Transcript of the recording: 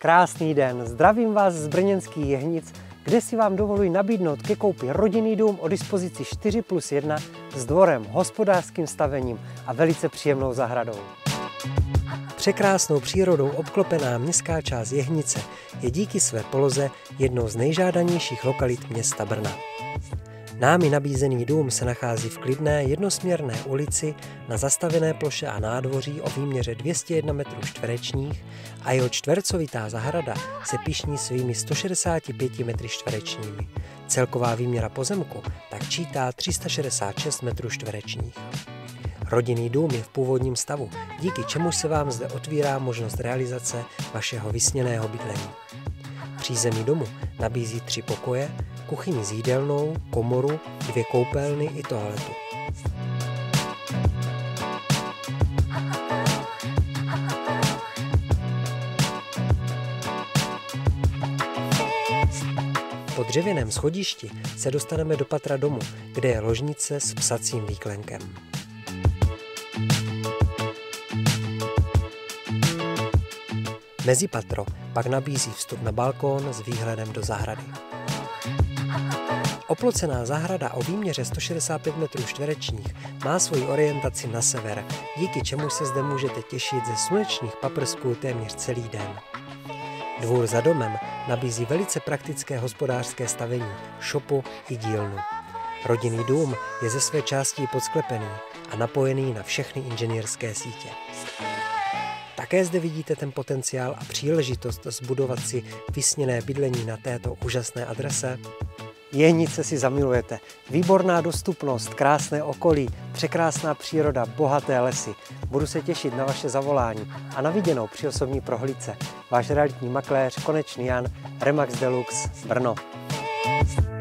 Krásný den, zdravím vás z brněnských Jehnic, kde si vám dovoluji nabídnout ke koupi rodinný dům o dispozici 4+1 s dvorem, hospodářským stavením a velice příjemnou zahradou. Překrásnou přírodou obklopená městská část Jehnice je díky své poloze jednou z nejžádanějších lokalit města Brna. Námi nabízený dům se nachází v klidné jednosměrné ulici na zastavěné ploše a nádvoří o výměře 201 m2 a jeho čtvercovitá zahrada se pyšní svými 165 m2. Celková výměra pozemku tak čítá 366 m2. Rodinný dům je v původním stavu, díky čemuž se vám zde otvírá možnost realizace vašeho vysněného bydlení. Přízemí domu nabízí 3 pokoje, kuchyni s jídelnou, komoru, 2 koupelny i toaletu. Po dřevěném schodišti se dostaneme do patra domu, kde je ložnice s psacím výklenkem. Mezipatro pak nabízí vstup na balkón s výhledem do zahrady. Oplocená zahrada o výměře 165 m2 má svoji orientaci na sever, díky čemu se zde můžete těšit ze slunečních paprsků téměř celý den. Dvůr za domem nabízí velice praktické hospodářské stavení, šopu i dílnu. Rodinný dům je ze své části podsklepený a napojený na všechny inženýrské sítě. Také zde vidíte ten potenciál a příležitost zbudovat si vysněné bydlení na této úžasné adrese. Jehnice si zamilujete. Výborná dostupnost, krásné okolí, překrásná příroda, bohaté lesy. Budu se těšit na vaše zavolání a na viděnou při osobní prohlídce. Váš realitní makléř Konečný Jan, Remax Deluxe, Brno.